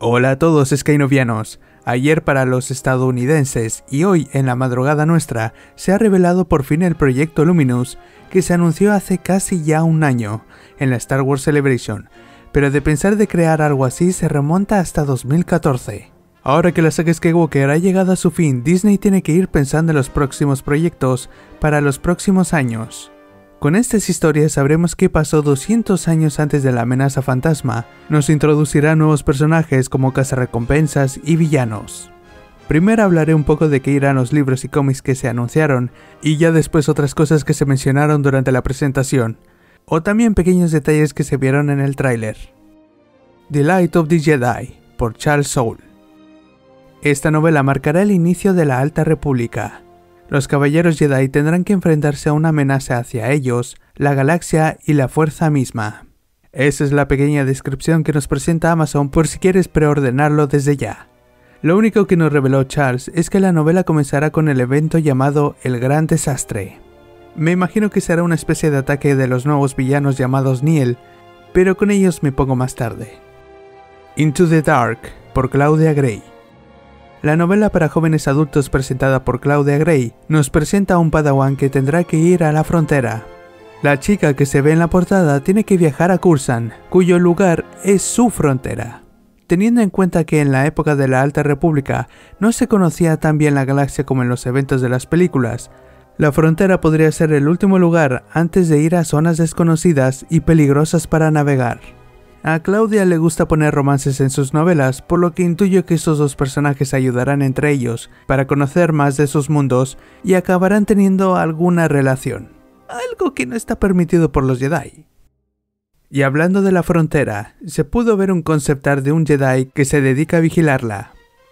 Hola a todos skynovianos. Ayer para los estadounidenses y hoy en la madrugada nuestra se ha revelado por fin el proyecto Luminous que se anunció hace casi ya un año en la Star Wars Celebration, pero de pensar de crear algo así se remonta hasta 2014. Ahora que la saga Skywalker ha llegado a su fin, Disney tiene que ir pensando en los próximos proyectos para los próximos años. Con estas historias sabremos qué pasó 200 años antes de la amenaza fantasma, nos introducirá nuevos personajes como cazarrecompensas y villanos. Primero hablaré un poco de qué irán los libros y cómics que se anunciaron, y ya después otras cosas que se mencionaron durante la presentación, o también pequeños detalles que se vieron en el tráiler. The Light of the Jedi, por Charles Soule. Esta novela marcará el inicio de la Alta República. Los caballeros Jedi tendrán que enfrentarse a una amenaza hacia ellos, la galaxia y la fuerza misma. Esa es la pequeña descripción que nos presenta Amazon por si quieres preordenarlo desde ya. Lo único que nos reveló Charles es que la novela comenzará con el evento llamado El Gran Desastre. Me imagino que será una especie de ataque de los nuevos villanos llamados Nihil, pero con ellos me pongo más tarde. Into the Dark, por Claudia Gray. La novela para jóvenes adultos presentada por Claudia Gray nos presenta a un padawan que tendrá que ir a la frontera. La chica que se ve en la portada tiene que viajar a Coruscant, cuyo lugar es su frontera. Teniendo en cuenta que en la época de la Alta República no se conocía tan bien la galaxia como en los eventos de las películas, la frontera podría ser el último lugar antes de ir a zonas desconocidas y peligrosas para navegar. A Claudia le gusta poner romances en sus novelas, por lo que intuyo que estos dos personajes ayudarán entre ellos para conocer más de sus mundos y acabarán teniendo alguna relación. Algo que no está permitido por los Jedi. Y hablando de la frontera, se pudo ver un concept art de un Jedi que se dedica a vigilarla.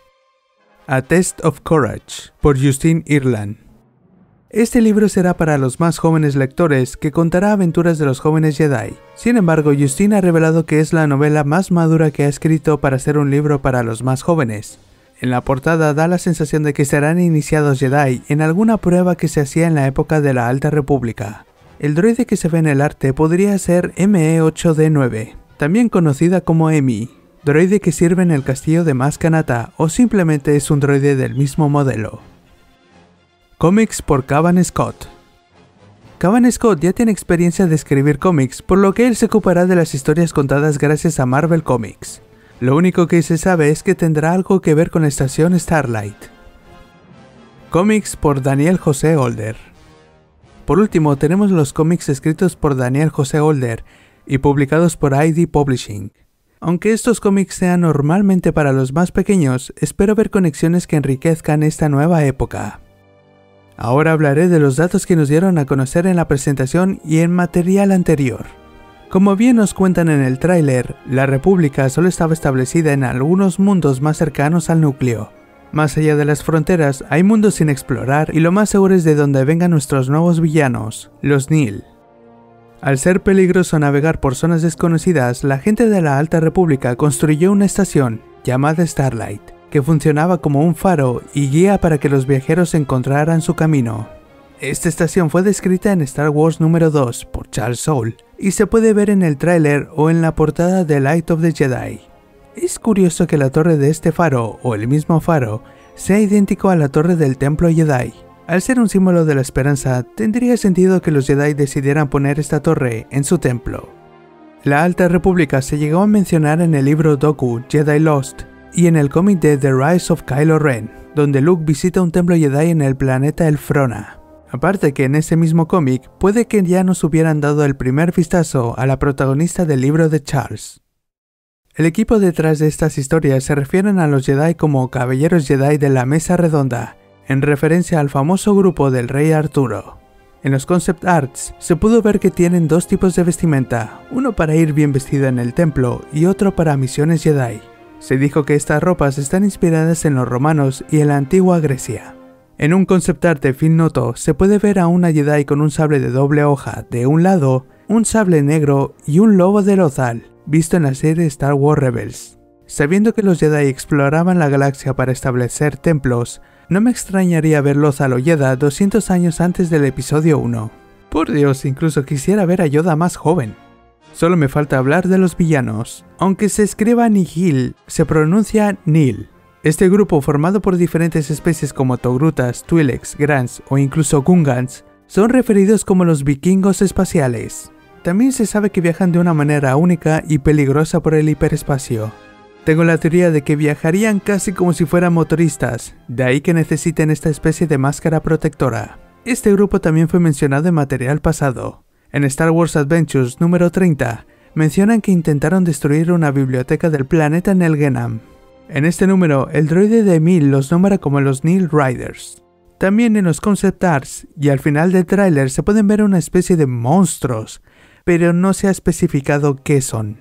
A Test of Courage, por Justin Ireland. Este libro será para los más jóvenes lectores que contará aventuras de los jóvenes Jedi. Sin embargo, Justin ha revelado que es la novela más madura que ha escrito para ser un libro para los más jóvenes. En la portada da la sensación de que serán iniciados Jedi en alguna prueba que se hacía en la época de la Alta República. El droide que se ve en el arte podría ser ME-8D9, también conocida como Emi, droide que sirve en el castillo de Maz Kanata o simplemente es un droide del mismo modelo. Cómics por Cavan Scott. Cavan Scott ya tiene experiencia de escribir cómics, por lo que él se ocupará de las historias contadas gracias a Marvel Comics. Lo único que se sabe es que tendrá algo que ver con la estación Starlight. Cómics por Daniel José Older. Por último tenemos los cómics escritos por Daniel José Older y publicados por ID Publishing. Aunque estos cómics sean normalmente para los más pequeños, espero ver conexiones que enriquezcan esta nueva época. Ahora hablaré de los datos que nos dieron a conocer en la presentación y en material anterior. Como bien nos cuentan en el tráiler, la República solo estaba establecida en algunos mundos más cercanos al núcleo. Más allá de las fronteras, hay mundos sin explorar y lo más seguro es de donde vengan nuestros nuevos villanos, los Nihil. Al ser peligroso navegar por zonas desconocidas, la gente de la Alta República construyó una estación, llamada Starlight, que funcionaba como un faro y guía para que los viajeros encontraran su camino. Esta estación fue descrita en Star Wars número 2 por Charles Soule y se puede ver en el tráiler o en la portada de Light of the Jedi. Es curioso que la torre de este faro, o el mismo faro, sea idéntico a la torre del Templo Jedi. Al ser un símbolo de la esperanza, tendría sentido que los Jedi decidieran poner esta torre en su templo. La Alta República se llegó a mencionar en el libro Dooku Jedi Lost, y en el cómic de The Rise of Kylo Ren, donde Luke visita un templo Jedi en el planeta Elfrona. Aparte que en ese mismo cómic, puede que ya nos hubieran dado el primer vistazo a la protagonista del libro de Charles. El equipo detrás de estas historias se refieren a los Jedi como Caballeros Jedi de la Mesa Redonda, en referencia al famoso grupo del Rey Arturo. En los concept arts se pudo ver que tienen dos tipos de vestimenta, uno para ir bien vestido en el templo y otro para misiones Jedi. Se dijo que estas ropas están inspiradas en los romanos y en la antigua Grecia. En un concept art de Phil Noto se puede ver a una Jedi con un sable de doble hoja de un lado, un sable negro y un lobo de Lothal, visto en la serie Star Wars Rebels. Sabiendo que los Jedi exploraban la galaxia para establecer templos, no me extrañaría ver Lothal o Yoda 200 años antes del episodio 1. Por Dios, incluso quisiera ver a Yoda más joven. Solo me falta hablar de los villanos. Aunque se escriba Nihil, se pronuncia Nil. Este grupo, formado por diferentes especies como Togrutas, Twi'leks, Grants o incluso Gungans, son referidos como los vikingos espaciales. También se sabe que viajan de una manera única y peligrosa por el hiperespacio. Tengo la teoría de que viajarían casi como si fueran motoristas, de ahí que necesiten esta especie de máscara protectora. Este grupo también fue mencionado en material pasado. En Star Wars Adventures número 30, mencionan que intentaron destruir una biblioteca del planeta Nelgenam. En este número, el droide de Emil los nombra como los Nil Riders. También en los concept arts y al final del tráiler se pueden ver una especie de monstruos, pero no se ha especificado qué son.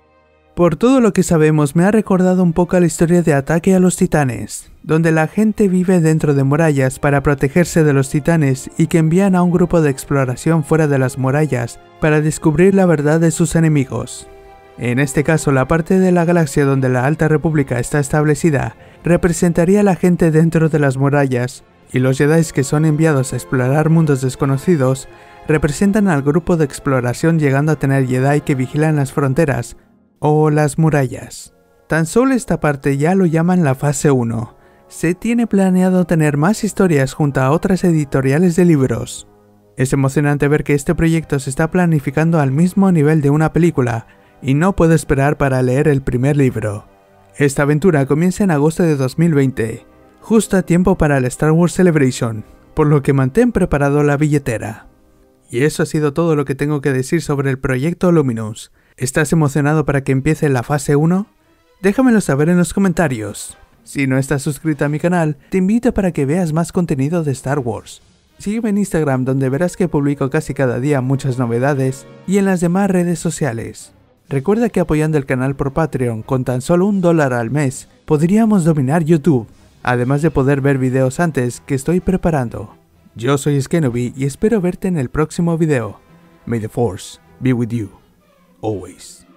Por todo lo que sabemos, me ha recordado un poco a la historia de Ataque a los Titanes, donde la gente vive dentro de murallas para protegerse de los titanes y que envían a un grupo de exploración fuera de las murallas para descubrir la verdad de sus enemigos. En este caso, la parte de la galaxia donde la Alta República está establecida representaría a la gente dentro de las murallas, y los Jedi que son enviados a explorar mundos desconocidos representan al grupo de exploración, llegando a tener Jedi que vigilan las fronteras o las murallas. Tan solo esta parte ya lo llaman la fase 1. Se tiene planeado tener más historias junto a otras editoriales de libros. Es emocionante ver que este proyecto se está planificando al mismo nivel de una película, y no puedo esperar para leer el primer libro. Esta aventura comienza en agosto de 2020, justo a tiempo para el Star Wars Celebration, por lo que mantén preparado la billetera. Y eso ha sido todo lo que tengo que decir sobre el proyecto Luminous. ¿Estás emocionado para que empiece la fase 1? Déjamelo saber en los comentarios. Si no estás suscrito a mi canal, te invito para que veas más contenido de Star Wars. Sígueme en Instagram, donde verás que publico casi cada día muchas novedades, y en las demás redes sociales. Recuerda que apoyando el canal por Patreon con tan solo $1 al mes, podríamos dominar YouTube, además de poder ver videos antes que estoy preparando. Yo soy Skenobi y espero verte en el próximo video. May the Force be with you, always.